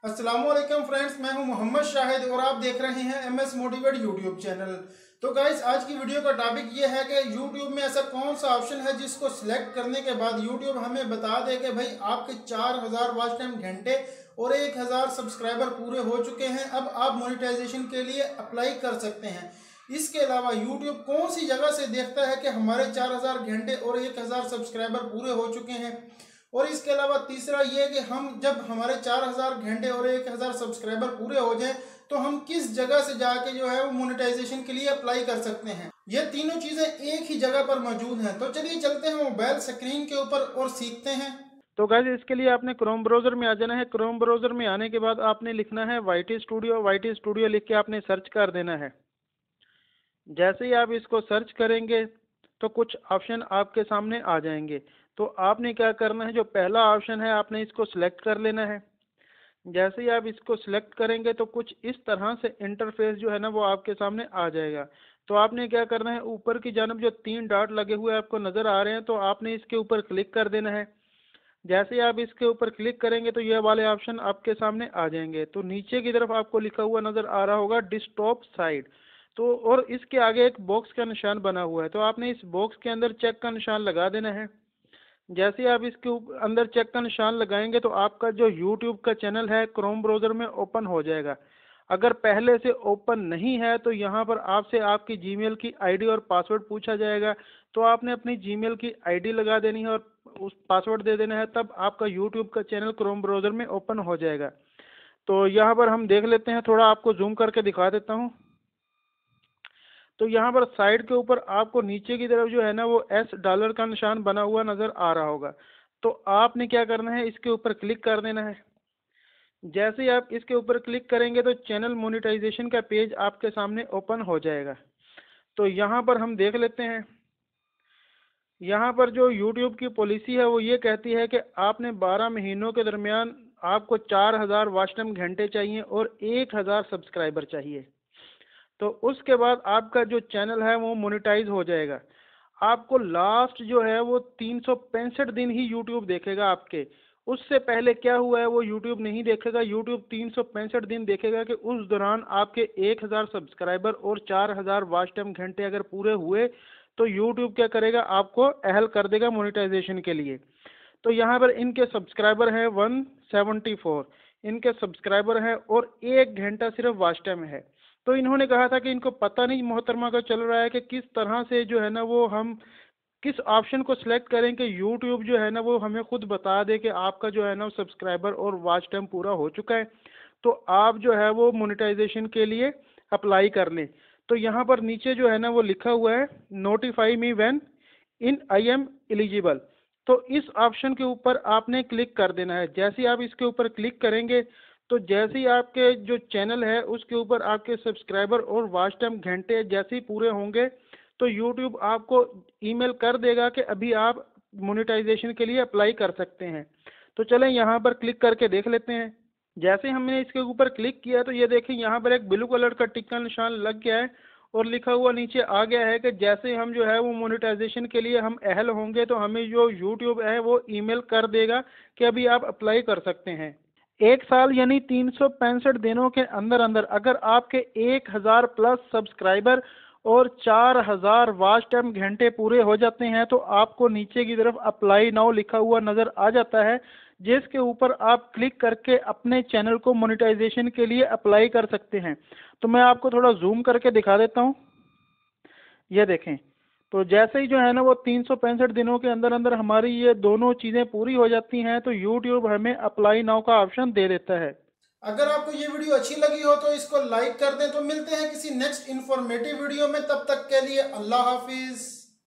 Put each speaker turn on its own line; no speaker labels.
अस्सलामुअलैकुम फ्रेंड्स, मैं हूं मोहम्मद शाहिद और आप देख रहे हैं MS मोटिवेट यूट्यूब चैनल। तो गाइस, आज की वीडियो का टॉपिक ये है कि यूट्यूब में ऐसा कौन सा ऑप्शन है जिसको सिलेक्ट करने के बाद यूट्यूब हमें बता दे कि भाई आपके 4000 वॉच टाइम घंटे और 1000 सब्सक्राइबर पूरे हो चुके हैं, अब आप मोनेटाइजेशन के लिए अप्लाई कर सकते हैं। इसके अलावा यूट्यूब कौन सी जगह से देखता है कि हमारे 4000 घंटे और 1000 सब्सक्राइबर पूरे हो चुके हैं, और इसके अलावा तीसरा ये कि हम जब हमारे 4000 घंटे और 1000 सब्सक्राइबर पूरे हो जाए तो हम किस जगह से जाके जो है वो मोनेटाइजेशन के लिए अप्लाई कर सकते हैं। ये तीनों चीजें एक ही जगह पर मौजूद हैं। तो चलिए चलते हैं मोबाइल स्क्रीन के ऊपर और सीखते हैं।
तो गाइस, इसके लिए आपने क्रोम ब्राउज़र में आ जाना है। क्रोम ब्राउज़र में आने के बाद आपने लिखना है YT स्टूडियो। YT स्टूडियो लिख के आपने सर्च कर देना है। जैसे ही आप इसको सर्च करेंगे तो कुछ ऑप्शन आपके सामने आ जाएंगे। तो आपने क्या करना है, जो पहला ऑप्शन है आपने इसको सिलेक्ट कर लेना है। जैसे ही आप इसको सिलेक्ट करेंगे तो कुछ इस तरह से इंटरफेस जो है ना वो आपके सामने आ जाएगा। तो आपने क्या करना है, ऊपर की जानब जो 3 डॉट लगे हुए आपको नज़र आ रहे हैं तो आपने इसके ऊपर क्लिक कर देना है। जैसे ही आप इसके ऊपर क्लिक करेंगे तो ये वाले ऑप्शन आपके सामने आ जाएंगे। तो नीचे की तरफ आपको लिखा हुआ नज़र आ रहा होगा डेस्कटॉप साइड। तो और इसके आगे एक बॉक्स का निशान बना हुआ है, तो आपने इस बॉक्स के अंदर चेक का निशान लगा देना है। जैसे ही आप इसके अंदर चेक का निशान लगाएंगे तो आपका जो यूट्यूब का चैनल है क्रोम ब्राउज़र में ओपन हो जाएगा। अगर पहले से ओपन नहीं है तो यहाँ पर आपसे आपकी जीमेल की आईडी और पासवर्ड पूछा जाएगा। तो आपने अपनी जीमेल की आईडी लगा देनी है और उस पासवर्ड दे देना है, तब आपका यूट्यूब का चैनल क्रोम ब्राउज़र में ओपन हो जाएगा। तो यहाँ पर हम देख लेते हैं, थोड़ा आपको जूम करके दिखा देता हूँ। तो यहाँ पर साइड के ऊपर आपको नीचे की तरफ जो है ना वो $S का निशान बना हुआ नज़र आ रहा होगा। तो आपने क्या करना है, इसके ऊपर क्लिक कर देना है। जैसे ही आप इसके ऊपर क्लिक करेंगे तो चैनल मोनेटाइजेशन का पेज आपके सामने ओपन हो जाएगा। तो यहाँ पर हम देख लेते हैं। यहाँ पर जो YouTube की पॉलिसी है वो ये कहती है कि आपने 12 महीनों के दरमियान आपको 4000 वॉच टाइम घंटे चाहिए और 1000 सब्सक्राइबर चाहिए। तो उसके बाद आपका जो चैनल है वो मोनेटाइज हो जाएगा। आपको लास्ट जो है वो 365 दिन ही यूट्यूब देखेगा आपके। उससे पहले क्या हुआ है वो यूट्यूब नहीं देखेगा। यूट्यूब 365 दिन देखेगा कि उस दौरान आपके 1000 सब्सक्राइबर और 4000 वॉच टाइम घंटे अगर पूरे हुए तो यूट्यूब क्या करेगा, आपको अहल कर देगा मोनेटाइजेशन के लिए। तो यहाँ पर इनके सब्सक्राइबर हैं 174, इनके सब्सक्राइबर हैं और 1 घंटा सिर्फ वॉच टाइम है। तो इन्होंने कहा था कि इनको पता नहीं मोहतरमा का चल रहा है कि किस तरह से जो है ना वो हम किस ऑप्शन को सिलेक्ट करें कि यूट्यूब जो है ना वो हमें खुद बता दे कि आपका जो है ना सब्सक्राइबर और वॉच टाइम पूरा हो चुका है, तो आप जो है वो मोनेटाइजेशन के लिए अप्लाई कर लें। तो यहाँ पर नीचे जो है ना वो लिखा हुआ है notify me when in I am eligible. तो इस ऑप्शन के ऊपर आपने क्लिक कर देना है। जैसे ही आप इसके ऊपर क्लिक करेंगे तो जैसे ही आपके जो चैनल है उसके ऊपर आपके सब्सक्राइबर और वॉच टाइम घंटे जैसे ही पूरे होंगे तो यूट्यूब आपको ईमेल कर देगा कि अभी आप मोनेटाइजेशन के लिए अप्लाई कर सकते हैं। तो चलें यहाँ पर क्लिक करके देख लेते हैं। जैसे हमने इसके ऊपर क्लिक किया तो ये देखें यहाँ पर एक ब्लू कलर का टिक का निशान लग गया है और लिखा हुआ नीचे आ गया है कि जैसे हम जो है वो मोनेटाइजेशन के लिए हम अहल होंगे तो हमें जो यूट्यूब है वो ईमेल कर देगा कि अभी आप अप्लाई कर सकते हैं। 1 साल यानी 365 दिनों के अंदर अंदर अगर आपके 1000 प्लस सब्सक्राइबर और 4000 वॉच टाइम घंटे पूरे हो जाते हैं तो आपको नीचे की तरफ अप्लाई नाउ लिखा हुआ नज़र आ जाता है, जिसके ऊपर आप क्लिक करके अपने चैनल को मोनेटाइजेशन के लिए अप्लाई कर सकते हैं। तो मैं आपको थोड़ा जूम करके दिखा देता हूँ। ये देखें, तो जैसे ही जो है ना वो 365 दिनों के अंदर अंदर हमारी ये दोनों चीज़ें पूरी हो जाती हैं तो यूट्यूब हमें अप्लाई नाउ का ऑप्शन दे देता है।
अगर आपको ये वीडियो अच्छी लगी हो तो इसको लाइक कर दें। तो मिलते हैं किसी नेक्स्ट इंफॉर्मेटिव वीडियो में, तब तक के लिए अल्लाह हाफिज।